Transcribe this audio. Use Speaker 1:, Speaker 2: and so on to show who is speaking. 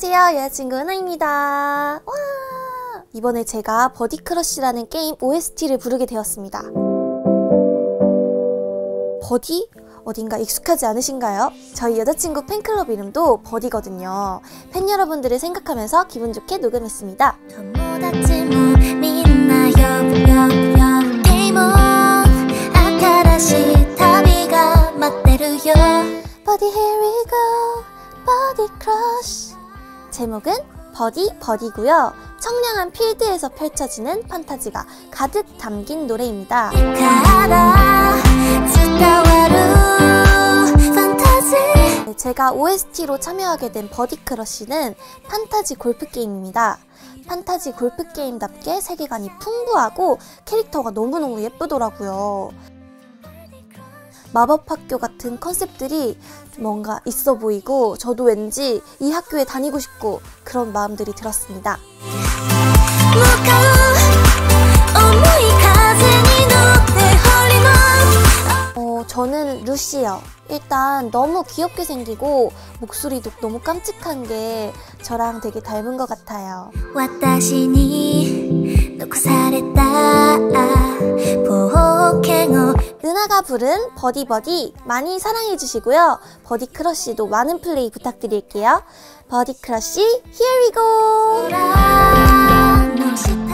Speaker 1: 안녕하세요, 여자친구 은하입니다. 와! 이번에 제가 버디크러쉬라는 게임 OST를 부르게 되었습니다. 버디? 어딘가 익숙하지 않으신가요? 저희 여자친구 팬클럽 이름도 버디거든요. 팬 여러분들을 생각하면서 기분 좋게 녹음했습니다. 버디 here we go, 버디 크러쉬. 제목은 버디 버디고요. 청량한 필드에서 펼쳐지는 판타지가 가득 담긴 노래입니다. 제가 OST로 참여하게 된 버디 크러쉬는 판타지 골프 게임입니다. 판타지 골프 게임답게 세계관이 풍부하고 캐릭터가 너무너무 예쁘더라고요. 마법학교 같은 컨셉들이 뭔가 있어 보이고 저도 왠지 이 학교에 다니고 싶고 그런 마음들이 들었습니다. 저는 루시요. 일단 너무 귀엽게 생기고 목소리도 너무 깜찍한 게 저랑 되게 닮은 것 같아요. 은하가 부른 버디 버디 많이 사랑해주시고요. 버디 크러쉬도 많은 플레이 부탁드릴게요. 버디 크러쉬 Here we go!